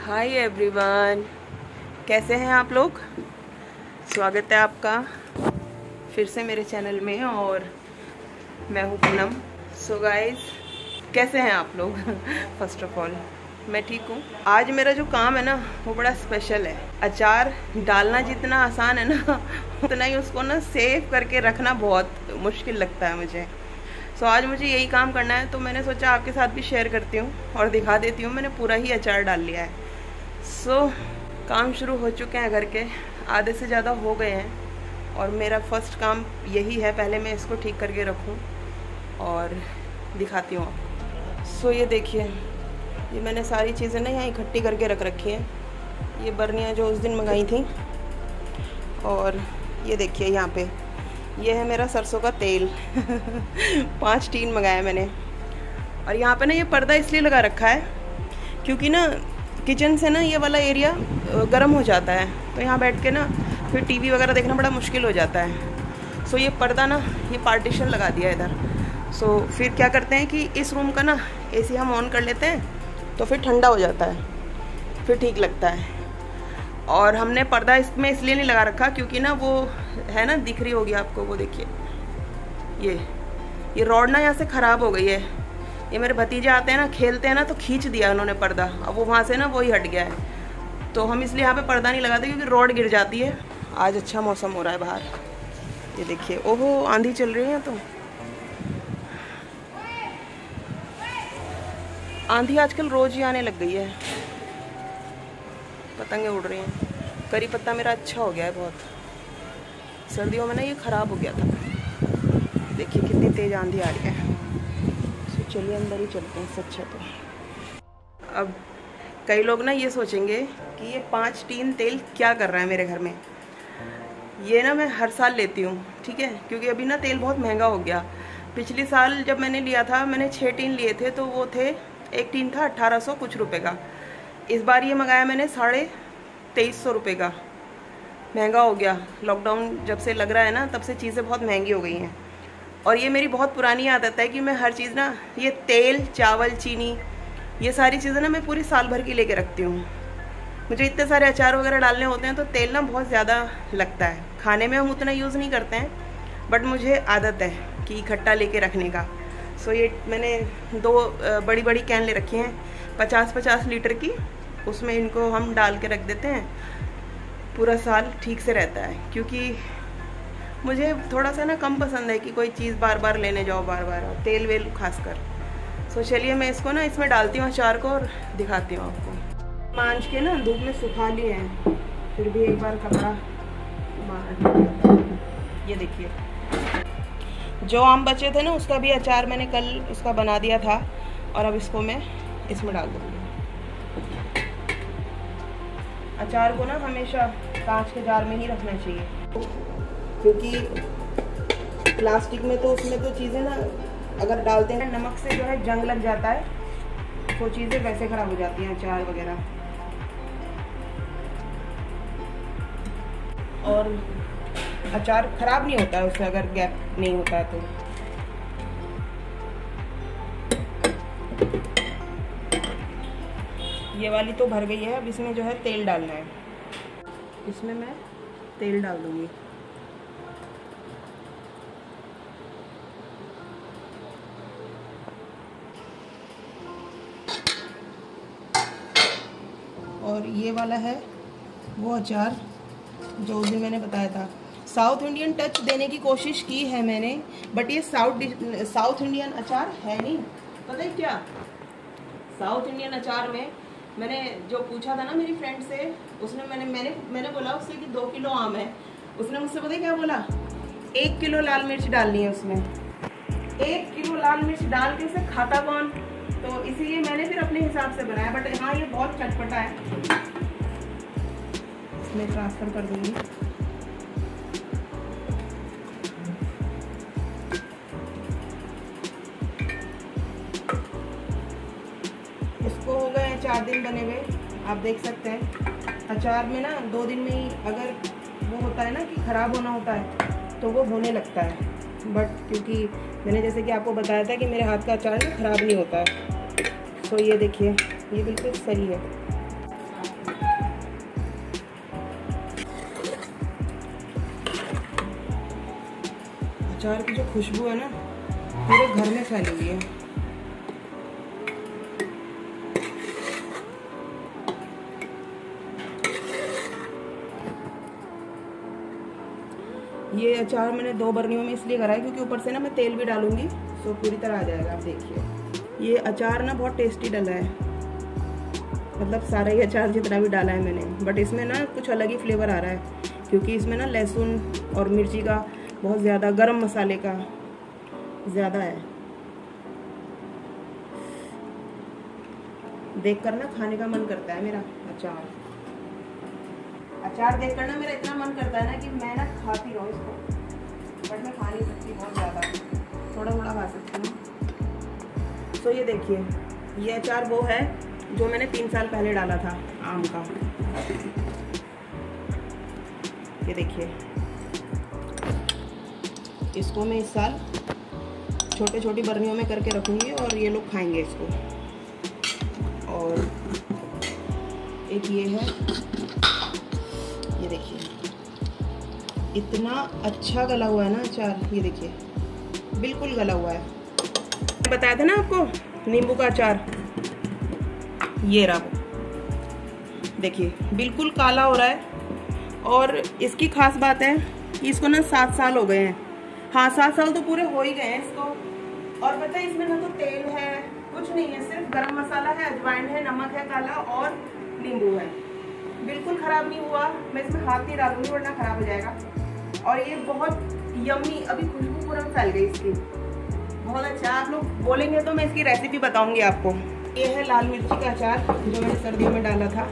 Hi everyone, कैसे हैं आप लोग। स्वागत है आपका फिर से मेरे चैनल में और मैं हूँ पूनम। सो गाइस, कैसे हैं आप लोग। फर्स्ट ऑफ ऑल मैं ठीक हूँ। आज मेरा जो काम है ना वो बड़ा स्पेशल है। अचार डालना जितना आसान है ना उतना ही उसको ना सेव करके रखना बहुत मुश्किल लगता है मुझे। सो आज मुझे यही काम करना है, तो मैंने सोचा आपके साथ भी शेयर करती हूँ और दिखा देती हूँ। मैंने पूरा ही अचार डाल लिया है। काम शुरू हो चुके हैं, घर के आधे से ज़्यादा हो गए हैं और मेरा फर्स्ट काम यही है, पहले मैं इसको ठीक करके रखूं और दिखाती हूँ आपको। ये देखिए, ये मैंने सारी चीज़ें ना यहाँ इकट्ठी करके रख रखी हैं। ये बर्नियाँ जो उस दिन मंगाई थी, और ये देखिए यहाँ पे ये है मेरा सरसों का तेल 5 टीन मंगाया मैंने। और यहाँ पे ना ये पर्दा इसलिए लगा रखा है क्योंकि ना किचन से ना ये वाला एरिया गर्म हो जाता है, तो यहाँ बैठ के ना फिर टीवी वगैरह देखना बड़ा मुश्किल हो जाता है। ये पर्दा ना, ये पार्टीशन लगा दिया इधर। फिर क्या करते हैं कि इस रूम का ना एसी हम ऑन कर लेते हैं, तो फिर ठंडा हो जाता है, फिर ठीक लगता है। और हमने पर्दा इसमें इसलिए नहीं लगा रखा क्योंकि ना वो है ना, दिख रही होगी आपको, वो देखिए ये रॉड ना यहाँ से ख़राब हो गई है। ये मेरे भतीजे आते हैं ना, खेलते हैं ना, तो खींच दिया उन्होंने पर्दा। अब वो वहाँ से ना वही हट गया है, तो हम इसलिए यहाँ पे पर्दा नहीं लगाते क्योंकि रॉड गिर जाती है। आज अच्छा मौसम हो रहा है बाहर, ये देखिए। ओहो, आंधी चल रही है। तो आंधी आजकल रोज ही आने लग गई है, पतंगे उड़ रही हैं। करी पत्ता मेरा अच्छा हो गया है बहुत। सर्दियों में ना ये ख़राब हो गया था। देखिए कितनी तेज़ आंधी आ रही है। चलिए अंदर ही चलते हैं, सच है। तो अब कई लोग ना ये सोचेंगे कि ये 5 टीन तेल क्या कर रहा है मेरे घर में। ये ना मैं हर साल लेती हूँ, ठीक है, क्योंकि अभी ना तेल बहुत महंगा हो गया। पिछले साल जब मैंने लिया था, मैंने 6 टीन लिए थे, तो वो थे, एक टीन था 1800 कुछ रुपए का। इस बार ये मंगाया मैंने 2350 रुपये का। महंगा हो गया। लॉकडाउन जब से लग रहा है ना, तब से चीज़ें बहुत महंगी हो गई हैं। और ये मेरी बहुत पुरानी आदत है कि मैं हर चीज़ ना, ये तेल, चावल, चीनी, ये सारी चीज़ें ना मैं पूरी साल भर की लेके रखती हूँ। मुझे इतने सारे अचार वगैरह डालने होते हैं, तो तेल ना बहुत ज़्यादा लगता है। खाने में हम उतना यूज़ नहीं करते हैं, बट मुझे आदत है कि इकट्ठा लेके रखने का। ये मैंने 2 बड़ी बड़ी कैन ले रखी हैं, 50-50 लीटर की। उसमें इनको हम डाल के रख देते हैं, पूरा साल ठीक से रहता है। क्योंकि मुझे थोड़ा सा ना कम पसंद है कि कोई चीज़ बार बार लेने जाओ, बार बार, तेल वेल खासकर। चलिए मैं इसको ना इसमें डालती हूँ अचार को और दिखाती हूँ आपको। मांझ के ना धूप में सुखा लिए हैं, फिर भी एक बार कपड़ा मार। ये देखिए, जो आम बचे थे ना, उसका भी अचार मैंने कल उसका बना दिया था, और अब इसको मैं इसमें डाल दूँगी। अचार को ना हमेशा कांच के जार में ही रखना चाहिए, क्योंकि प्लास्टिक में तो उसमें तो चीज़ें ना अगर डालते हैं नमक से जो है जंग लग जाता है, तो चीज़ें वैसे ख़राब हो जाती हैं, अचार वगैरह। और अचार ख़राब नहीं होता है उससे अगर गैप नहीं होता है तो। ये वाली तो भर गई है, अब इसमें जो है तेल डालना है। इसमें मैं तेल डाल दूँगी। और ये वाला है वो अचार जो उस दिन मैंने बताया था। साउथ इंडियन टच देने की कोशिश की है मैंने, बट ये साउथ इंडियन अचार है नहीं। पता है क्या, साउथ इंडियन अचार में मैंने जो पूछा था ना मेरी फ्रेंड से, उसने मैंने बोला उससे कि 2 किलो आम है। उसने मुझसे पता है क्या बोला, 1 किलो लाल मिर्च डालनी है उसमें। 1 किलो लाल मिर्च डाल के उसे खाता कौन, तो इसीलिए मैंने फिर अपने हिसाब से बनाया। बट हाँ, ये बहुत चटपटा है। इसमें ट्रांसफर कर दूंगी। इसको हो गए 4 दिन बने हुए, आप देख सकते हैं। अचार में ना 2 दिन में ही अगर वो होता है ना कि ख़राब होना होता है, तो वो होने लगता है। बट क्योंकि मैंने जैसे कि आपको बताया था कि मेरे हाथ का अचार ना ख़राब नहीं होता है। ये देखिए, ये बिल्कुल सही है। अचार की जो खुशबू है ना पूरे घर में फैली हुई है। ये अचार मैंने 2 बर्नियों में इसलिए करा है क्योंकि ऊपर से ना मैं तेल भी डालूंगी तो पूरी तरह आ जाएगा। आप देखिए ये अचार ना बहुत टेस्टी डला है, मतलब सारा ही अचार जितना भी डाला है मैंने, बट इसमें ना कुछ अलग ही फ्लेवर आ रहा है क्योंकि इसमें ना लहसुन और मिर्ची का बहुत ज़्यादा, गरम मसाले का ज़्यादा है। देखकर ना खाने का मन करता है मेरा। अचार देखकर ना मेरा इतना मन करता है ना कि मैं ना खाती रहूँ इसको, बट मैं खा नहीं सकती बहुत ज़्यादा, थोड़ा थोड़ा खा सकती हूँ। तो ये देखिए ये अचार वो है जो मैंने 3 साल पहले डाला था आम का। ये देखिए इसको मैं इस साल छोटे छोटी बर्नियों में करके रखूँगी और ये लोग खाएंगे इसको। और एक ये है, ये देखिए इतना अच्छा गला हुआ है ना अचार, ये देखिए बिल्कुल गला हुआ है। बताया था ना आपको नींबू का अचार, ये रहा वो देखिए बिल्कुल काला हो रहा है। और इसकी खास बात है कि इसको ना 7 साल हो गए हैं। हाँ 7 साल तो पूरे हो ही गए हैं इसको। और पता है इसमें ना तो तेल है कुछ नहीं है, सिर्फ गरम मसाला है, अजवाइन है, नमक है काला और नींबू है। बिल्कुल खराब नहीं हुआ। मैं इसमें हाथ नहीं डालूंगी वरना खराब हो जाएगा। और ये बहुत यम्मी, अभी खुशबू पूरा फैल गई इसकी, बहुत अच्छा। आप लोग बोलेंगे तो मैं इसकी रेसिपी बताऊंगी आपको। ये है लाल मिर्ची का अचार जो मैंने सर्दियों में डाला था,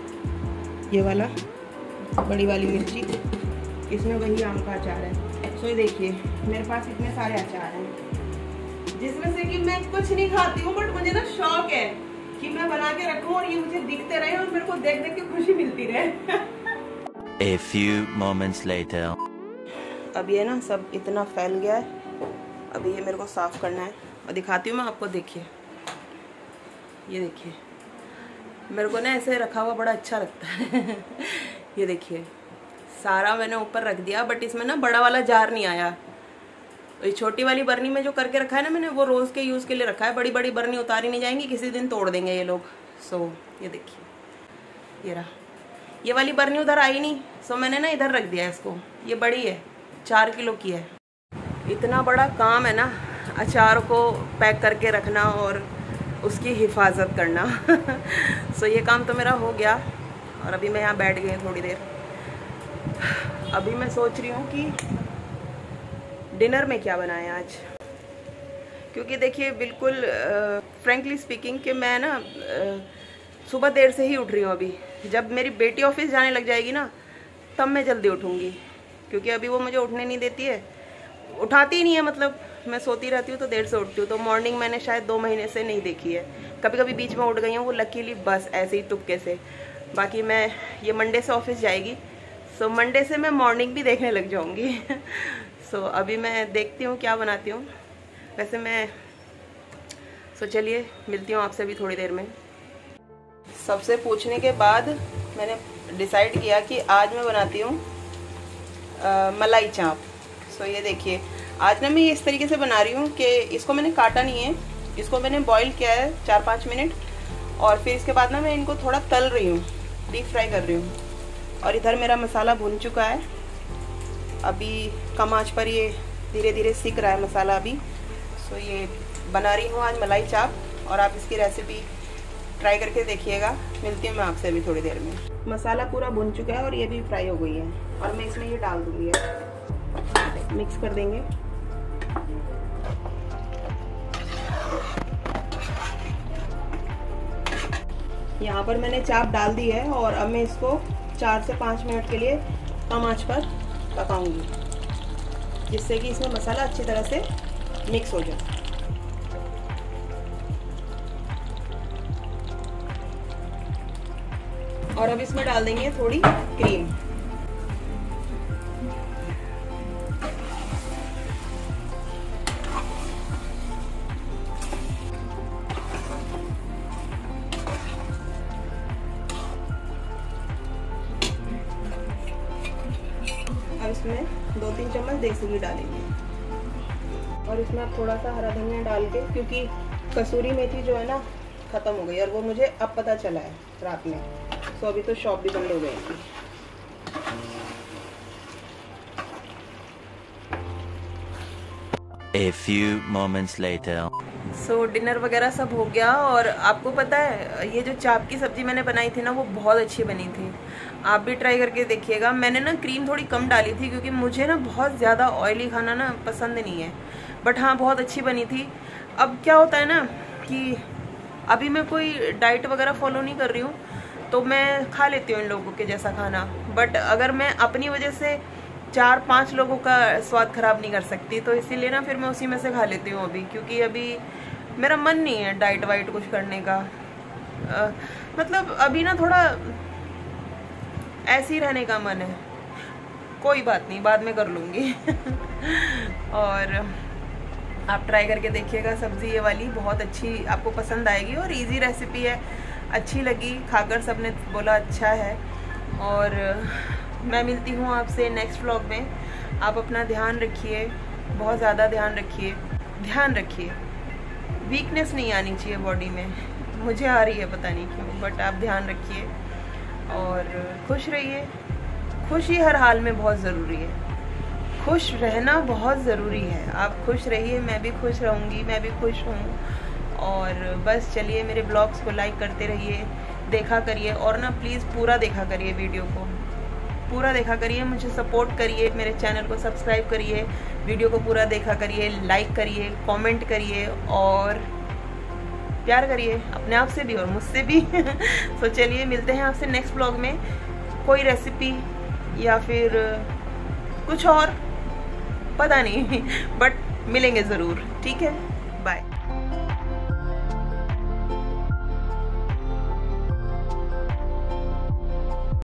ये वाला बड़ी वाली मिर्ची, इसमें वही आम का अचार है। सो ये देखिए मेरे पास इतने सारे अचार हैं जिसमें से कि मैं कुछ नहीं खाती हूँ, बट मुझे ना शौक है कि मैं बना के रखूं और ये मुझे दिखते रहे और मेरे को देख देख के खुशी मिलती रहे। A few moments later. अब ये ना सब इतना फैल गया है, अभी ये मेरे को साफ करना है और दिखाती हूँ मैं आपको। देखिए ये देखिए मेरे को ना ऐसे रखा हुआ बड़ा अच्छा लगता है। ये देखिए सारा मैंने ऊपर रख दिया, बट इसमें ना बड़ा वाला जार नहीं आया। ये छोटी वाली बर्नी में जो करके रखा है ना मैंने, वो रोज़ के यूज़ के लिए रखा है। बड़ी बड़ी बर्नी उतारी नहीं जाएंगी, किसी दिन तोड़ देंगे ये लोग। सो ये देखिए ये रहा, ये वाली बर्नी उधर आई नहीं, सो मैंने ना इधर रख दिया इसको। ये बड़ी है, 4 किलो की है। इतना बड़ा काम है ना अचार को पैक करके रखना और उसकी हिफाजत करना। सो ये काम तो मेरा हो गया और अभी मैं यहाँ बैठ गई हूँ थोड़ी देर। अभी मैं सोच रही हूँ कि डिनर में क्या बनाएं आज, क्योंकि देखिए बिल्कुल फ्रेंकली स्पीकिंग कि मैं ना सुबह देर से ही उठ रही हूँ। अभी जब मेरी बेटी ऑफिस जाने लग जाएगी ना तब मैं जल्दी उठूँगी, क्योंकि अभी वो मुझे उठने नहीं देती है, उठाती ही नहीं है। मतलब मैं सोती रहती हूँ तो देर से उठती हूँ। तो मॉर्निंग मैंने शायद 2 महीने से नहीं देखी है, कभी कभी बीच में उठ गई हूँ, वो लकीली बस ऐसे ही तुक्के से। बाकी मैं ये मंडे से ऑफिस जाएगी, सो मंडे से मैं मॉर्निंग भी देखने लग जाऊँगी। सो अभी मैं देखती हूँ क्या बनाती हूँ। वैसे मैं चलिए मिलती हूँ आपसे अभी थोड़ी देर में। सबसे पूछने के बाद मैंने डिसाइड किया कि आज मैं बनाती हूँ मलाई चाप। सो ये देखिए आज ना मैं ये इस तरीके से बना रही हूँ कि इसको मैंने काटा नहीं है, इसको मैंने बॉईल किया है 4-5 मिनट और फिर इसके बाद ना मैं इनको थोड़ा तल रही हूँ, डीप फ्राई कर रही हूँ। और इधर मेरा मसाला भुन चुका है, अभी कम आंच पर ये धीरे धीरे सीख रहा है मसाला अभी। सो ये बना रही हूँ आज मलाई चाप और आप इसकी रेसिपी ट्राई करके देखिएगा। मिलती हूँ मैं आपसे अभी थोड़ी देर में। मसाला पूरा भुन चुका है और ये भी फ्राई हो गई है और मैं इसमें ये डाल दूँगी, मिक्स कर देंगे। यहाँ पर मैंने चाप डाल दी है और अब मैं इसको 4 से 5 मिनट के लिए कम आंच पर पकाऊंगी, जिससे कि इसमें मसाला अच्छी तरह से मिक्स हो जाए। और अब इसमें डाल देंगे थोड़ी क्रीम। अब इसमें 2-3 चम्मच देसी घी डालेंगे। और इसमें अब थोड़ा सा हरा धनिया डाल के, क्योंकि कसूरी मेथी जो है ना ख़त्म हो गई और वो मुझे अब पता चला है रात में। तो अभी तो शॉप भी बंद हो गई थी। A few moments later. So dinner वगैरह सब हो गया। और आपको पता है ये जो चाप की सब्ज़ी मैंने बनाई थी ना वो बहुत अच्छी बनी थी। आप भी ट्राई करके देखिएगा। मैंने ना क्रीम थोड़ी कम डाली थी क्योंकि मुझे ना बहुत ज़्यादा ऑयली खाना ना पसंद नहीं है, बट हाँ बहुत अच्छी बनी थी। अब क्या होता है ना कि अभी मैं कोई डाइट वगैरह फॉलो नहीं कर रही हूँ तो मैं खा लेती हूँ इन लोगों के जैसा खाना, बट अगर मैं अपनी वजह से 4-5 लोगों का स्वाद खराब नहीं कर सकती, तो इसीलिए ना फिर मैं उसी में से खा लेती हूँ अभी, क्योंकि अभी मेरा मन नहीं है डाइट वाइट कुछ करने का। मतलब अभी ना थोड़ा ऐसे ही रहने का मन है। कोई बात नहीं, बाद में कर लूँगी। और आप ट्राई करके देखिएगा सब्ज़ी ये वाली, बहुत अच्छी आपको पसंद आएगी और इजी रेसिपी है। अच्छी लगी, खाकर सबने बोला अच्छा है। और मैं मिलती हूँ आपसे नेक्स्ट व्लॉग में। आप अपना ध्यान रखिए, बहुत ज़्यादा ध्यान रखिए। वीकनेस नहीं आनी चाहिए बॉडी में, मुझे आ रही है पता नहीं क्यों, बट आप ध्यान रखिए और खुश रहिए। खुशी हर हाल में बहुत ज़रूरी है, खुश रहना बहुत ज़रूरी है। आप खुश रहिए, मैं भी खुश रहूँगी, मैं भी खुश हूँ। और बस चलिए, मेरे ब्लॉग्स को लाइक करते रहिए, देखा करिए और ना प्लीज़ पूरा देखा करिए, वीडियो को पूरा देखा करिए, मुझे सपोर्ट करिए, मेरे चैनल को सब्सक्राइब करिए, वीडियो को पूरा देखा करिए, लाइक करिए, कमेंट करिए और प्यार करिए अपने आप से भी और मुझसे भी। तो चलिए मिलते हैं आपसे नेक्स्ट ब्लॉग में, कोई रेसिपी या फिर कुछ और पता नहीं, बट मिलेंगे ज़रूर। ठीक है, बाय।